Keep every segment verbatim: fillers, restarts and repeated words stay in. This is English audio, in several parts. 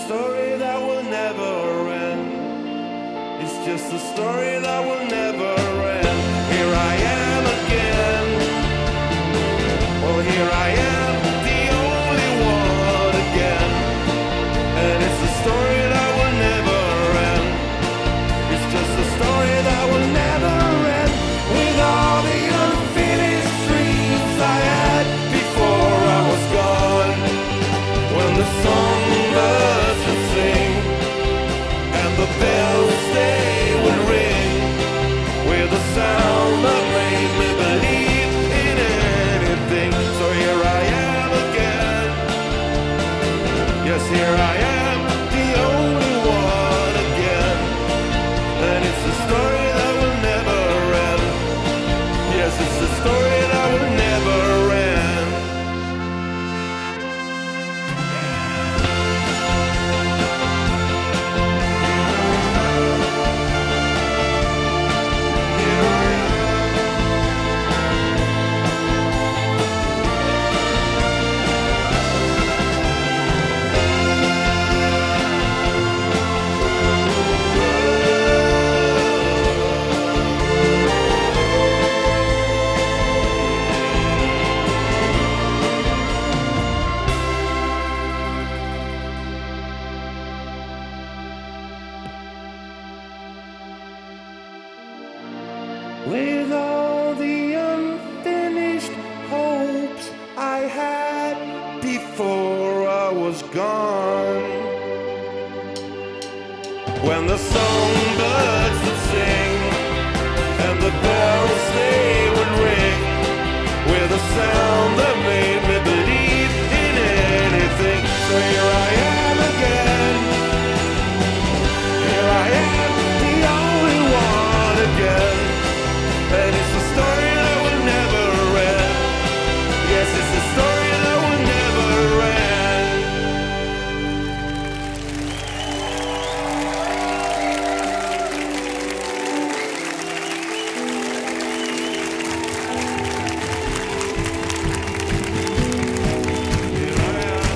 story that will never end. It's just a story that will never end. Here I am again. Well, here I am, the only one again. And it's a story that will never end. It's just a story that will never end. With all the unfinished dreams I had before I was gone. When the songbirds would sing and the bells they would ring with a sound that made me believe in anything. So here I am again. Yes, here I am, the only one again. And it's a story that will never end. Yes, it's a story that will never end. With all the unfinished hopes I had before I was gone. When the songbirds would sing and the bells they would ring with a sound that made me believe in anything. So here I am again. Here I am, the only one again. And it's a story that will never end. Yes, it's a story that will never end. Here I am.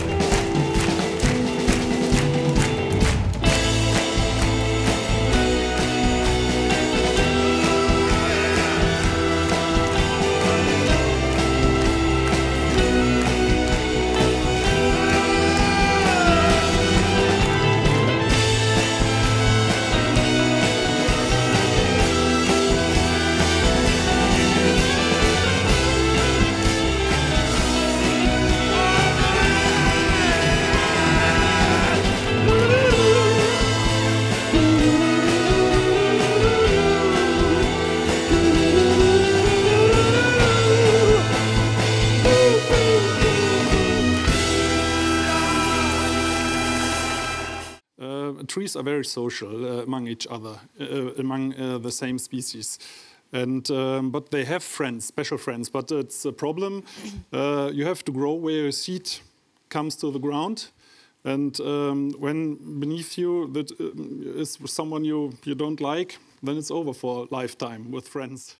Uh, trees are very social uh, among each other, uh, among uh, the same species. And, um, but they have friends, special friends. But it's a problem. Uh, you have to grow where your seed comes to the ground. And um, when beneath you that uh, is someone you, you don't like, then it's over for a lifetime with friends.